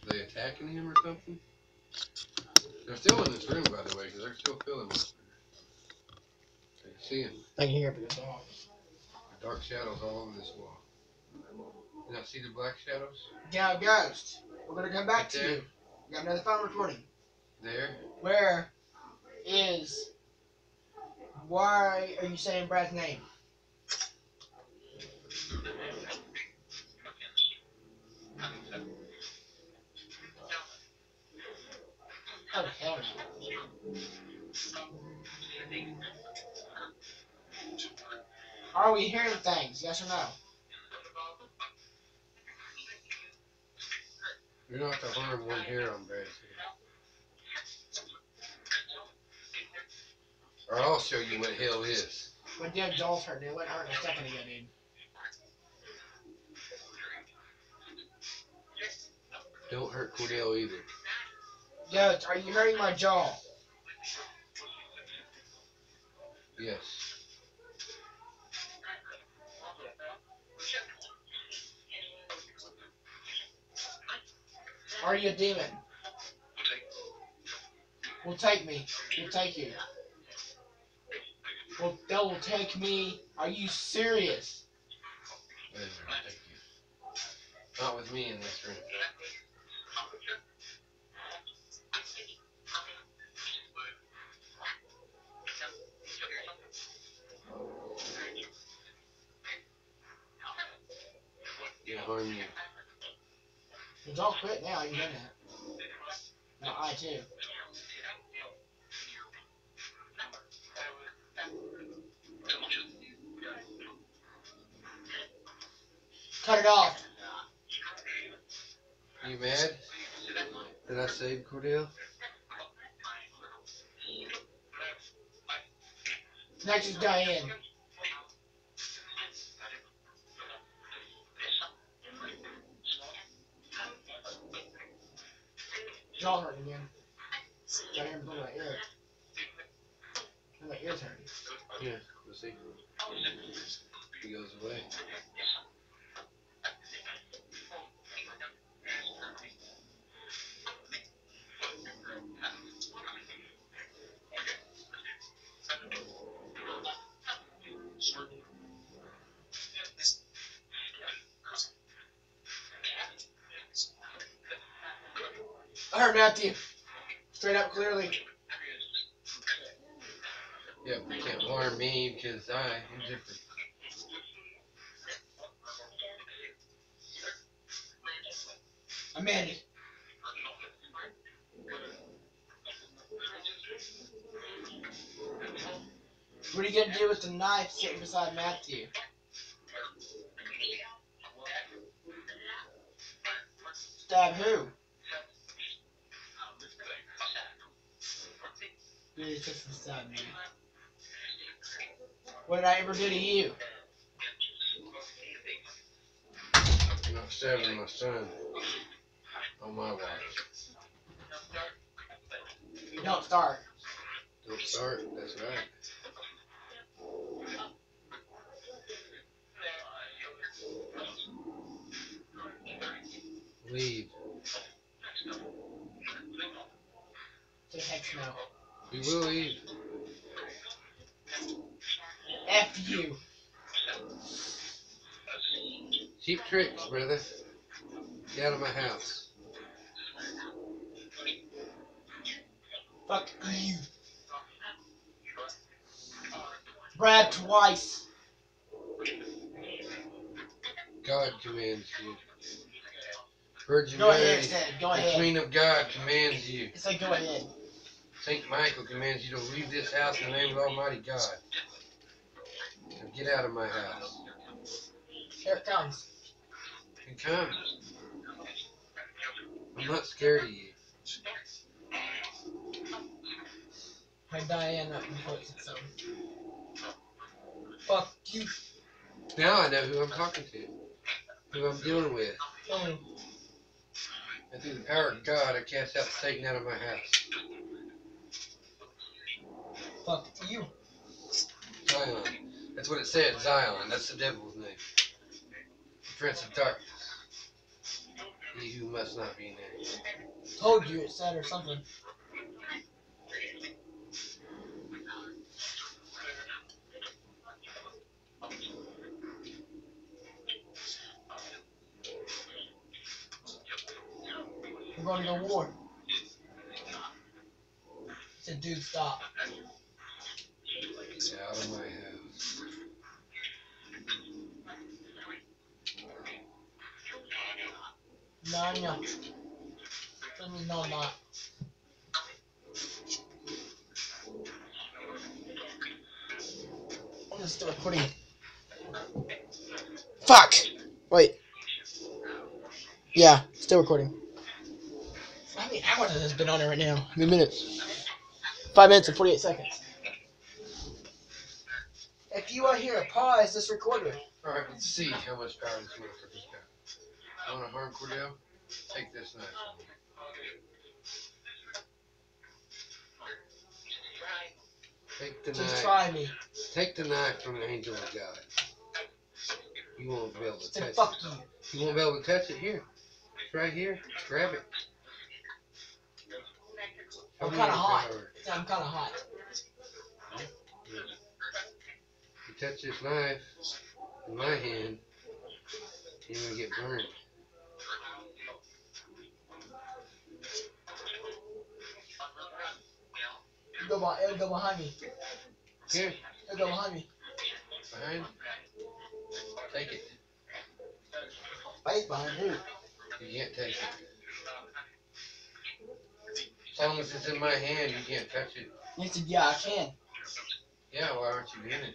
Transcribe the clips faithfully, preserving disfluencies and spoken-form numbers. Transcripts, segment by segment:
they attacking him or something? They're still in this room, by the way, because they're still feeling it. I can see him. I can hear it off. Dark shadows all over this wall. You not see the black shadows? Yeah, Ghost. We're gonna come back Right to there. you. We got another phone recording. There. Where is? Why are you saying Brad's name? Oh hell no. Are we hearing things? Yes or no? You're not the harm one hair on Brad's head. Or I'll show you what hell is. When Dad Joel's hurt, it wouldn't hurt in a second ago, dude. Don't hurt Cordell either. Ghost, are you hurting my jaw? Yes. Are you a demon? Will take me. Will take you. Well, that will take me. Are you serious? Whatever, thank you. Not with me in this room. Gonna harm you. The jaw quit now. You done that. No, I too. Cut it off. You mad? Did I save Cordell? Next is Diane. Jaw hurting again. Diane blew my ear. My ear's hurting. Yeah, we'll see. He goes away. I heard Matthew. Straight up clearly. Yeah, but you can't harm me because I am different. Amanda. What are you gonna do with the knife sitting beside Matthew? Stab who? Dude, it's just beside me. What did I ever do to you? You're not stabbing my son on my watch. Don't start. Don't start, that's right. Leave. Say heck no. We will leave. F you. Cheap tricks, brother. Get out of my house. Fuck you. Brad twice. God commands you. Virgin Go ahead, Mary, instead. Go the ahead. Queen of God, commands you. Say go ahead. Saint Michael commands you to leave this house in the name of Almighty God. And get out of my house. Here it comes. And come. I'm not scared of you. Hey Diane up before it said something. Fuck you. Now I know who I'm talking to. Who I'm dealing with. Mm. And through the power of God, I cast out Satan out of my house. Fuck you. Zion. That's what it said, Zion. That's the devil's name. The Prince of Darkness. He who must not be named. Told you it said or something. We're going to go war. He said, dude, stop. Get out of my house. No, no. That means no, I'm not. I'm gonna start recording. Fuck! Wait. Yeah, still recording. How many hours has this been on it right now? How many minutes? Five minutes and forty-eight seconds. If you want to hear a pause, this recorder. Alright, let's see how much power this motherfucker's got. You want to harm Cordell? Take this knife from me. Take the Just knife. try me. Take the knife from the angel of God. You won't be able to Say touch fuck it. you. You won't be able to touch it here. It's right here. Grab it. Show I'm me kind of your hot. power. I'm kind of hot. You touch this knife in my hand, you're gonna get burned. It'll go, behind, it'll go behind me. Here, It'll go behind me. behind. Take it. Face behind who? You can't take it. As long as it's in my hand, you can't touch it. He said, yeah, I can. Yeah, why aren't you doing it?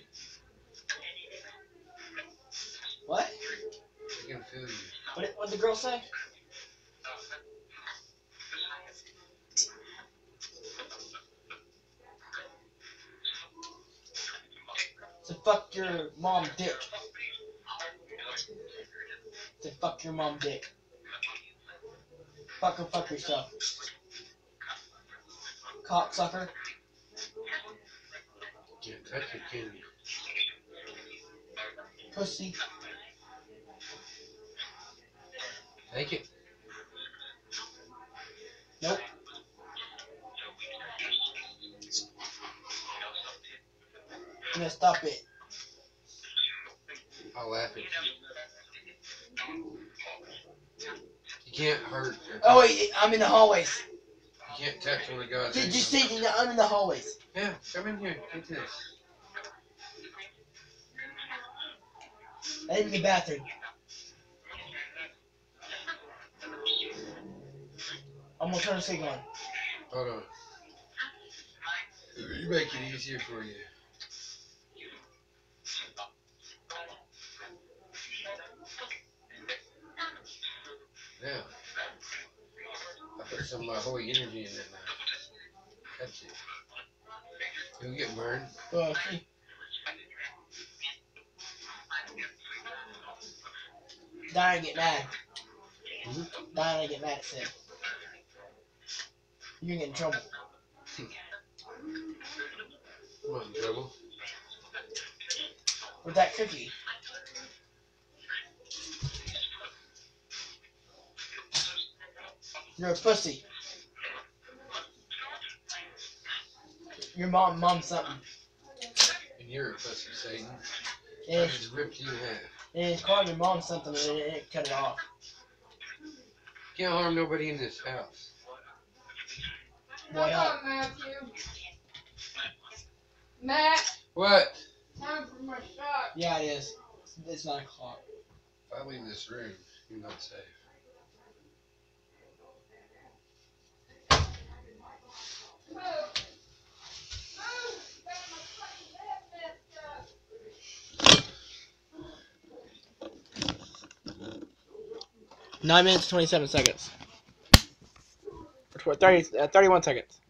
What? I can feel you. What did, what did the girl say? So fuck your mom dick. Say fuck your mom dick. Fuck her, fuck yourself. Cocksucker. Can't touch it, can you? Pussy. Take it. Nope. I'm gonna stop it. I'll laugh at you. You can't hurt. Oh wait, I'm in the hallways. You can't touch one of God's Did you angels. see that I'm in the hallways? Yeah, come in here. Take this. I didn't in the bathroom. I'm gonna turn the signal on. Hold on. You make it easier for you. Now, I put some of my holy energy in that knife. Touch it. You'll get burned. Uh, see. Die and get mad. Mm-hmm. Die and get mad at Sid. You're gonna get in trouble. I'm not in trouble. With that cookie. You're a pussy. Your mom, mom something. And you're a pussy, Satan. I And just ripped you in half. and it's calling your mom something and it, it cut it off. Can't harm nobody in this house. Why not? Come on, Matthew. Matt, What? time for my shot. Yeah, it is. It's, it's nine o'clock. If I leave this room, you're not safe. Move. Move. Got my fucking head messed up. Nine minutes, twenty-seven seconds. Or tw- thirty, uh, thirty-one seconds.